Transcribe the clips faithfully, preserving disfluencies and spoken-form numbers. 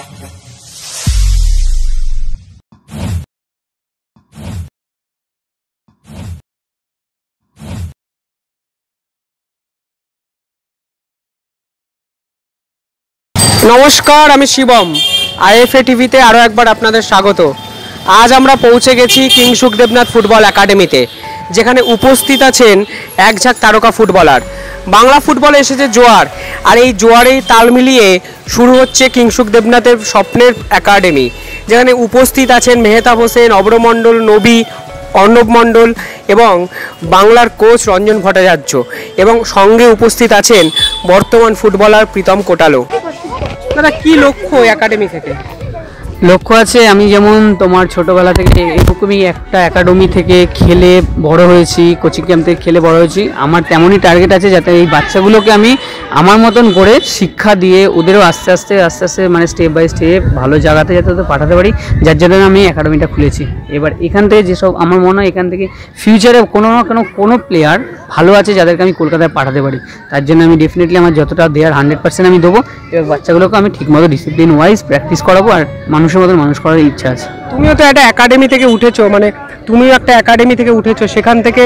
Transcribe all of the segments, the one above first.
নমস্কার, আমি শিবম। আইএফএ টিভিতে আরও একবার আপনাদের স্বাগত। আজ আমরা পৌঁছে গেছি কিংসুক দেবনাথ ফুটবল একাডেমিতে, যেখানে উপস্থিত আছেন এক ঝাঁক তারকা ফুটবলার। বাংলা ফুটবলে এসেছে জোয়ার, আর এই জোয়ারেই তাল মিলিয়ে শুরু হচ্ছে কিংসুক দেবনাথের স্বপ্নের একাডেমি, যেখানে উপস্থিত আছেন মেহতাব হোসেন, অব্র মণ্ডল, নবী, অর্ণব মণ্ডল এবং বাংলার কোচ রঞ্জন ভট্টাচার্য, এবং সঙ্গে উপস্থিত আছেন বর্তমান ফুটবলার প্রীতম কোটালো। দাদা, কি লক্ষ্য একাডেমি থেকে? লক্ষ্য আছে, আমি যেমন তোমার ছোটোবেলা থেকে এরকমই একটা একাডেমি থেকে খেলে বড় হয়েছি, কোচিং ক্যাম্প থেকে খেলে বড় হয়েছি। আমার তেমনই টার্গেট আছে যাতে এই বাচ্চাগুলোকে আমি আমার মতন করে শিক্ষা দিয়ে ওদেরও আস্তে আস্তে আস্তে আস্তে মানে স্টেপ বাই স্টেপ ভালো জায়গাতে যাতে ওদের পাঠাতে পারি, যার জন্য আমি একাডেমিটা খুলেছি। এবার এখান থেকে যেসব আমার মনে হয় এখান থেকে ফিউচারে কোনো না কোনো কোনো প্লেয়ার ভালো আছে যাদেরকে আমি কলকাতায় পাঠাতে পারি, তার জন্য আমি ডেফিনেটলি আমার যতটা দেওয়ার হান্ড্রেড পার্সেন্ট আমি দেবো। এবার বাচ্চাগুলোকে আমি ঠিকমতো ডিসিপ্লিন ওয়াইজ প্র্যাকটিস করাবো, আর মানুষের মতন মানুষ করার ইচ্ছা আছে। তুমিও তো একটা একাডেমি থেকে উঠেছো, মানে তুমিও একটা একাডেমি থেকে উঠেছো, সেখান থেকে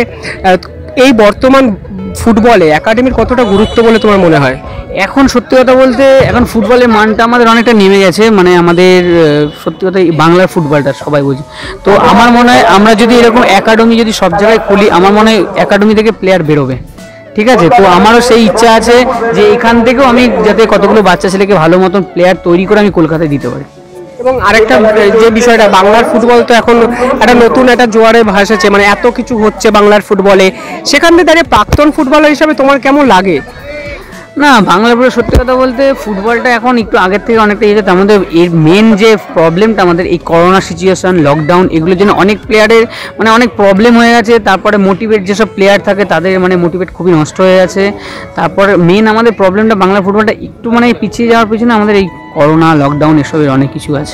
এই বর্তমান ফুটবলে একাডেমির কতটা গুরুত্ব বলে তোমার মনে হয়? এখন সত্যি কথা বলতে এখন ফুটবলের মানটা আমাদের অনেকটা নেমে গেছে, মানে আমাদের সত্যি কথা বাংলার ফুটবলটা সবাই বুঝি। তো আমার মনে হয় আমরা যদি এরকম একাডেমি যদি সব জায়গায় খুলি, আমার মনে হয় একাডেমি থেকে প্লেয়ার বেরোবে। ঠিক আছে, তো আমারও সেই ইচ্ছা আছে যে এখান থেকেও আমি যাতে কতগুলো বাচ্চা ছেলেকে ভালো মতন প্লেয়ার তৈরি করে আমি কলকাতায় দিতে পারি। এবং আরেকটা যে বিষয়টা, বাংলার ফুটবল তো এখন একটা নতুন একটা জোয়ারে ভাসেছে, মানে এত কিছু হচ্ছে বাংলার ফুটবলে, সেখান থেকে দাঁড়িয়ে প্রাক্তন ফুটবলার হিসাবে তোমার কেমন লাগে? না, বাংলার পুরো সত্যি কথা বলতে ফুটবলটা এখন একটু আগের থেকে অনেকটা ইয়ে, আমাদের এর মেন যে প্রবলেমটা আমাদের এই করোনা সিচুয়েশন, লকডাউন, এগুলোর জন্য অনেক প্লেয়ারের মানে অনেক প্রবলেম হয়ে গেছে। তারপরে মোটিভেট যেসব প্লেয়ার থাকে তাদের মানে মোটিভেট খুবই নষ্ট হয়ে গেছে। তারপরে মেন আমাদের প্রবলেমটা বাংলা ফুটবলটা একটু মানে পিছিয়ে যাওয়ার পিছনে আমাদের এই করোনা, লকডাউন এসবের অনেক কিছু আছে।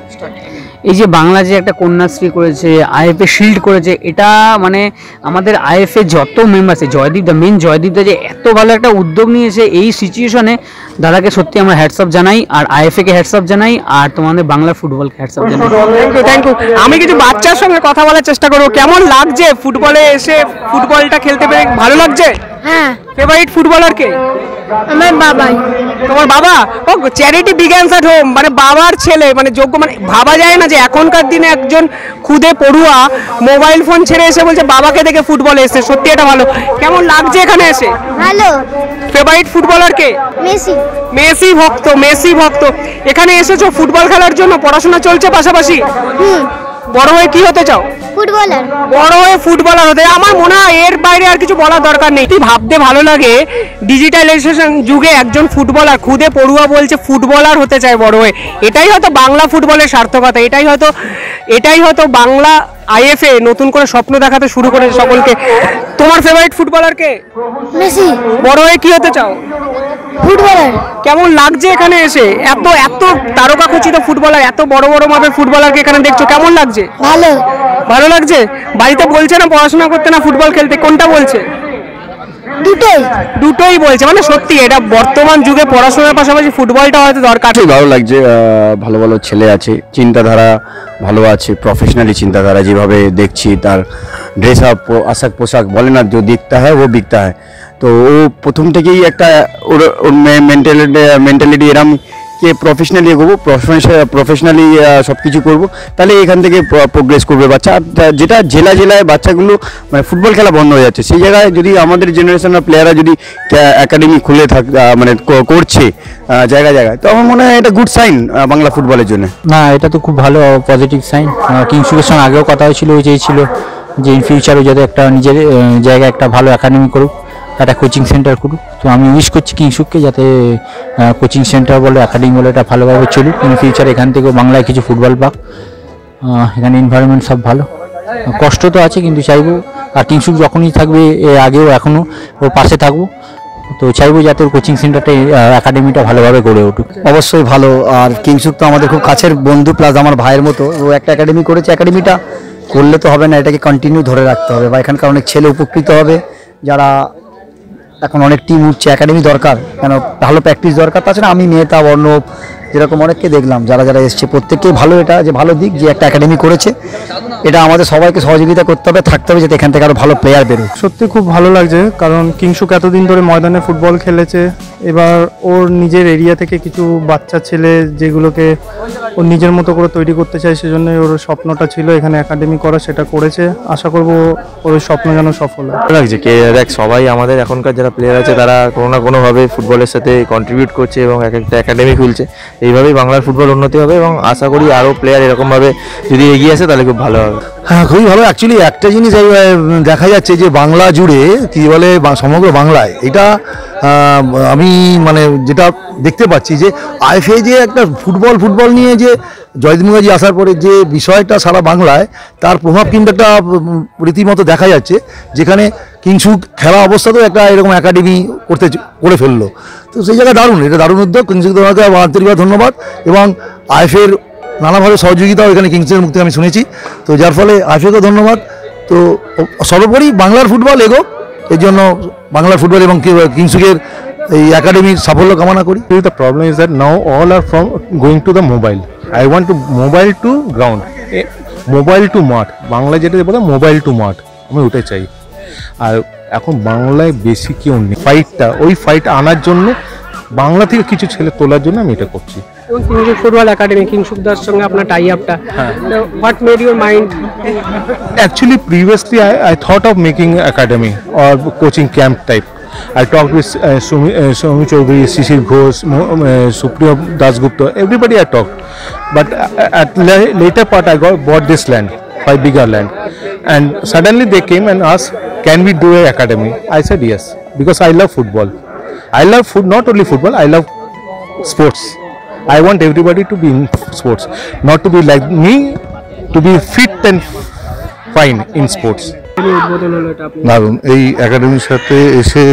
এই যে বাংলা যে একটা কন্যাশ্রী করেছে, আইএফএ শিল্ড করেছে, এটা মানে আমাদের আইএফএ যত মেম্বার আছে, জয়দীপ দা মেন জয়দীপ দা যে এত ভালো একটা উদ্যোগ নিয়েছে এই সিচুয়েশনে, দাদাকে সত্যি আমরা হ্যাটসঅপ জানাই, আর আইএফএ কে হ্যাটসঅপ জানাই, আর তোমাদের বাংলা ফুটবলকে হ্যাটসঅপ জানাই। থ্যাংক ইউ থ্যাংক ইউ আমি কিছু বাচ্চার সঙ্গে কথা বলার চেষ্টা করবো। কেমন লাগছে ফুটবলে এসে, ফুটবলটা খেলতে পেরে ভালো লাগছে? হ্যাঁ। ফেভারিট ফুটবলার কে? আমার বাবাই। তোমার বাবা? ও, চ্যারিটি বিগ্যানস অ্যাট হোম, মানে বাবার ছেলে, মানে যোগ্য, মানে ভাবা যায় না যে এখনকার দিনে একজন খুদে পড়ুয়া মোবাইল ফোন ছেড়ে এসে বলছে বাবাকে দেখে ফুটবলে এসে। সত্যি এটা ভালো। কেমন লাগছে এখানে এসে? ভালো। ফেভারিট ফুটবলার কে? মেসি। মেসি ভক্ত, মেসি ভক্ত। এখানে এসেছো ফুটবল খেলার জন্য? পড়াশোনা চলছে পাশাপাশি? হুম। বড় হয়ে কি হতে চাও? ফুটবলার। বড় হয়ে ফুটবলার হতে? আমার মনে হয় এর বাইরে আর কিছু বলার দরকার নেই। ভাবতে ভালো লাগে, ডিজিটালাইজেশন যুগে একজন ফুটবলার খুদে পড়ুয়া বলছে ফুটবলার হতে চায় বড় হয়ে। এটাই হয়তো বাংলা ফুটবলের সার্থকতা, এটাই হয়তো এটাই হয়তো বাংলা আইএফএ নতুন করে স্বপ্ন দেখাতে শুরু করেছে সকলকে। তোমার ফেভারিট ফুটবলার কে? মেসি। বড় হয়ে কি হতে চাও? ফুটবলার। কেমন লাগছে এখানে এসে? এত এত তারকা খচিত ফুটবলার, এত বড় বড় মাপের ফুটবলারকে এখানে দেখছো, কেমন লাগছে? ভালো। ভালো লাগছে? বাড়িতে বলছে না পড়াশোনা করতে, না ফুটবল খেলতে? কোনটা বলছে? দুটোই। দুটোই বলছে। মানে সত্যি এটা বর্তমান যুগে পড়াশোনার পাশাপাশি ফুটবলটা হয়তো দরকার। ভালো লাগছে, ভালো ভালো ছেলে আছে, চিন্তাধারা ভালো আছে, প্রফেশনালি চিন্তাধারা যেভাবে দেখছি, তার ড্রেস আপ, আশাক পোশাক বলে না, যে দিখতা হ্যাঁ ও বিকতা হ্যাঁ। তো ও প্রথম থেকেই একটা ওর মেন্টালিটি মেন্টালিটি এরম কে প্রফেশনালি এগোবো, প্রফেশনালি সব কিছু করবো, তাহলে এখান থেকে প্রোগ্রেস করবে বাচ্চা। যেটা জেলা জেলায় বাচ্চাগুলো মানে ফুটবল খেলা বন্ধ হয়ে যাচ্ছে, সেই জায়গায় যদি আমাদের জেনারেশনের প্লেয়াররা যদি একাডেমি খুলে থাক মানে করছে জায়গায় জায়গায়, তো আমার মনে হয় এটা গুড সাইন বাংলা ফুটবলের জন্য। না, এটা তো খুব ভালো পজিটিভ সাইন। কিংসুকের সঙ্গে আগেও কথা হয়েছিল, ওই চেয়েছিল যে ইন ফিউচারে যাতে একটা নিজের জায়গায় একটা ভালো একাডেমি করুক, একটা কোচিং সেন্টার করুক। তো আমি উইশ করছি কিংসুককে যাতে কোচিং সেন্টার বলে, একাডেমি বলে, এটা ভালোভাবে চলুক। ইন ফিউচার এখান থেকেও বাংলায় কিছু ফুটবল পাক। এখানে এনভায়রনমেন্ট সব ভালো, কষ্ট তো আছে কিন্তু চাইবো, আর কিংসুক যখনই থাকবে আগেও এখনও ওর পাশে থাকবো। তো চাইবো যাতে ওর কোচিং সেন্টারটা, একাডেমিটা ভালোভাবে গড়ে উঠুক। অবশ্যই ভালো। আর কিংসুক তো আমাদের খুব কাছের বন্ধু, প্লাস আমার ভাইয়ের মতো। ও একটা একাডেমি করেছে, একাডেমিটা করলে তো হবে না, এটাকে কন্টিনিউ ধরে রাখতে হবে, বা এখানকার অনেক ছেলে উপকৃত হবে। যারা এখন অনেক টিম উঠছে, একাডেমি দরকার, কেন ভালো প্র্যাকটিস দরকার। তাছাড়া আমি মেহতাব, অর্ণব, যেরকম অনেককে দেখলাম যারা যারা এসছে প্রত্যেককেই ভালো, এটা যে ভালো দিক যে একটা একাডেমি করেছে, এটা আমাদের সবাইকে সহযোগিতা করতে হবে, থাকতে হবে, যাতে এখান থেকে আরও ভালো প্লেয়ার বেরোয়। সত্যি খুব ভালো লাগছে, কারণ কিংশুক এতদিন ধরে ময়দানে ফুটবল খেলেছে, এবার ওর নিজের এরিয়া থেকে কিছু বাচ্চা ছেলে যেগুলোকে ওর নিজের মতো করে তৈরি করতে চায়, সেজন্য ওর স্বপ্নটা ছিল এখানে একাডেমি করা, সেটা করেছে। আশা করব ওর স্বপ্ন যেন সফল হয়। ভালো লাগছে কে দেখ, সবাই আমাদের এখনকার যারা প্লেয়ার আছে তারা কোনো না কোনোভাবে ফুটবলের সাথে কন্ট্রিবিউট করছে এবং এক একটা একাডেমি খুলছে। এইভাবেই বাংলার ফুটবল উন্নতি হবে এবং আশা করি আরও প্লেয়ার এরকমভাবে যদি এগিয়ে আসে তাহলে খুব ভালো হবে। হ্যাঁ, খুবই ভালো। অ্যাকচুয়ালি একটা জিনিস এই, আহ, দেখা যাচ্ছে যে বাংলা জুড়ে কী বলে বা- সমগ্র বাংলায় এটা আহ, আমি মানে যেটা দেখতে পাচ্ছি যে আইএফএ যে একটা ফুটবল ফুটবল নিয়ে যে জয়দীপ মুখার্জি আসার পরে যে বিষয়টা সারা বাংলায় তার প্রভাব কিন্তু একটা উম, রীতিমতো দেখা যাচ্ছে, যেখানে কিংশুক খেলা অবস্থাতেও একটা এরকম একাডেমি করতে চ- করে ফেললো। তো সেই জায়গায় দারুণ, এটা দারুণ উদ্যোগ। কিংশুক তোমাকে আন্তরিকভাবে ধন্যবাদ এবং আইএফএর নানাভাবে সহযোগিতাও এখানে কিংসের মুখ থেকে আমি শুনেছি, তো যার ফলে আইএফএকেও ধন্যবাদ। তো সর্বোপরি বাংলার ফুটবল এগোক, এর জন্য বাংলার ফুটবল এবং কিংসুকের এই একাডেমির সাফল্য কামনা করি। The problem is that now all are from going to the mobile. I want to mobile to ground, mobile to মাঠ, বাংলায় যেটা বলে মোবাইল টু মাঠ, আমি ওটাই চাই। আর এখন বাংলায় বেশি কেউ নেই, ফাইটটা ওই ফাইট আনার জন্য বাংলা থেকে কিছু ছেলে তোলার জন্য আমি এটা করছি। কিংশুক ফুটবল একাডেমি, কিংশুক দার সঙ্গে আপনার টাই আপটা, what made your mind? Actually, previously I, I thought of making academy or coaching camp type. I talked with uh, Sumi, uh, Sumi Chaudhary, Shishir Ghosh, Mo- uh, Supriya Dasgupta, everybody I talked. But uh, at la- later part I got bought this land, by bigger land. And suddenly they came and asked, can we do an academy? I said yes, because I love football. I love food, not only football, I love sports. I want everybody to be in sports, not to be like me, to be fit and fine in sports. উদ্বোধন হলো এটা আপনি? দারুণ, এই একাডেমির সাথে এসে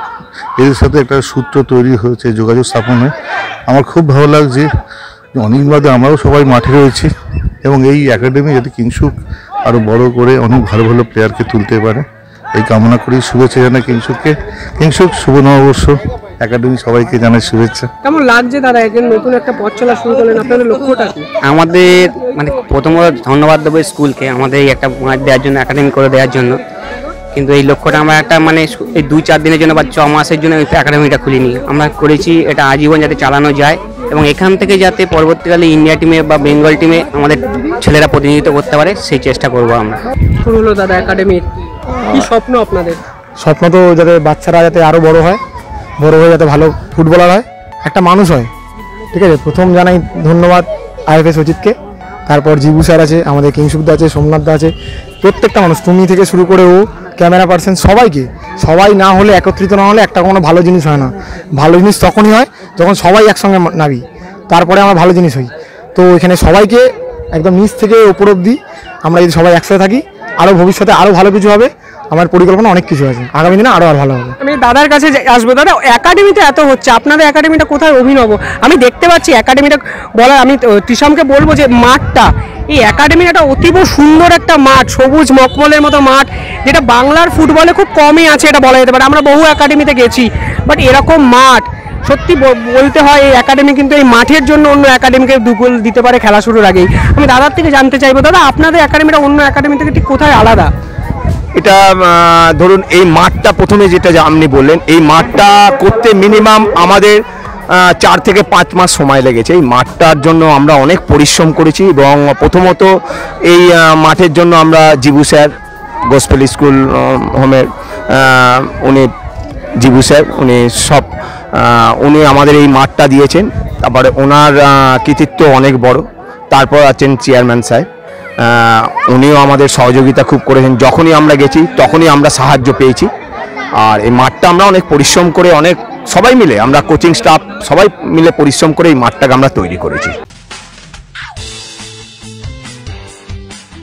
এদের সাথে একটা সূত্র তৈরি হয়েছে, যোগাযোগ স্থাপন হয়। আমার খুব ভালো লাগছে যে অনেকদিন বাদে আমরাও সবাই মাঠে রয়েছি এবং এই একাডেমি যাতে কিংশুক আরও বড় করে অনেক ভালো ভালো প্লেয়ারকে তুলতে পারে, এই কামনা করি। শুভেচ্ছা জানাই কিংশুককে। কিংশুক শুভ নববর্ষ, একাডেমি সবাইকে জানাই শুভেচ্ছা। কেমন লাগছে দাদা, একজন নতুন একটা পথ চলা শুরু করলেন, আপনাদের লক্ষ্যটা কি? আমাদের মানে প্রথমত ধন্যবাদ দেবো স্কুলকে আমাদের এই একটা মাঠ দেওয়ার জন্য, একাডেমি করে দেওয়ার জন্য। কিন্তু এই লক্ষ্যটা আমরা একটা মানে এই দুই চার দিনের জন্য বা ছ মাসের জন্য এই একাডেমিটা খুলিনি, আমরা করেছি এটা আজীবন যাতে চালানো যায় এবং এখান থেকে যাতে পরবর্তীকালে ইন্ডিয়া টিমে বা বেঙ্গল টিমে আমাদের ছেলেরা প্রতিনিধিত্ব করতে পারে, সেই চেষ্টা করবো আমরা। শুরু হলো দাদা একাডেমির, কি স্বপ্ন আপনাদের? স্বপ্ন তো যাতে বাচ্চারা যাতে আরও বড় হয়, বড় হয়ে যাতে ভালো ফুটবলার হয়, একটা মানুষ হয়। ঠিক আছে, প্রথম জানাই ধন্যবাদ আইএফএস অজিতকে, তারপর জিবু স্যার আছে, আমাদের কিংশুকদা আছে, সোমনাথদা আছে, প্রত্যেকটা মানুষ, তুমি থেকে শুরু করে ও ক্যামেরা পার্সন, সবাইকে। সবাই না হলে, একত্রিত না হলে একটা কোনো ভালো জিনিস হয় না। ভালো জিনিস তখনই হয় যখন সবাই একসঙ্গে নাবি, তারপরে আমরা ভালো জিনিস হই। তো এখানে সবাইকে একদম নিচ থেকে ওপর অবধি আমরা যদি সবাই একসাথে থাকি, আরও ভবিষ্যতে আরও ভালো কিছু হবে। আমার পরিকল্পনা অনেক কিছু আছে, আগামী দিনে আরও আর ভালো হবে। আমি দাদার কাছে যে- আসবো। দাদা, একাডেমিতে এত হচ্ছে, আপনাদের একাডেমিটা কোথায় অভিনব? আমি দেখতে পাচ্ছি একাডেমিটা বলার, আমি তৃষামকে বলবো যে মাঠটা, এই একাডেমির একটা অতীব সুন্দর একটা মাঠ, সবুজ মকমলের মতো মাঠ, যেটা বাংলার ফুটবলে খুব কমই আছে, এটা বলা যেতে পারে। আমরা বহু একাডেমিতে গেছি, বাট এরকম মাঠ সত্যি ব- বলতে হয় এই একাডেমি কিন্তু এই মাঠের জন্য অন্য একাডেমিকে দুগুল দিতে পারে খেলা শুরুর আগেই। আমি দাদার থেকে জানতে চাইবো, দাদা আপনাদের একাডেমিটা অন্য একাডেমি থেকে ঠিক কোথায় আলাদা? এটা আহ, ধরুন এই মাঠটা প্রথমে যেটা যে আপনি বললেন, এই মাঠটা করতে মিনিমাম আমাদের আহ, চার থেকে পাঁচ মাস সময় লেগেছে। এই মাঠটার জন্য আমরা অনেক পরিশ্রম করেছি এবং প্রথমত এই আহ, মাঠের জন্য আমরা জিবু স্যার, গোসপেল স্কুল আহ, হোমের আহ, উনি জিবু স্যার, উনি সব আহ, উনি আমাদের এই মাঠটা দিয়েছেন। তারপরে ওনার আহ, কৃতিত্ব অনেক বড়। তারপর আছেন চেয়ারম্যান সাহেব, আহ, উনিও আমাদের সহযোগিতা খুব করেছেন। যখনই আমরা গেছি তখনই আমরা সাহায্য পেয়েছি। আর এই মাঠটা আমরা অনেক পরিশ্রম করে, অনেক সবাই মিলে, আমরা কোচিং স্টাফ সবাই মিলে পরিশ্রম করে এই মাঠটাকে আমরা তৈরি করেছি।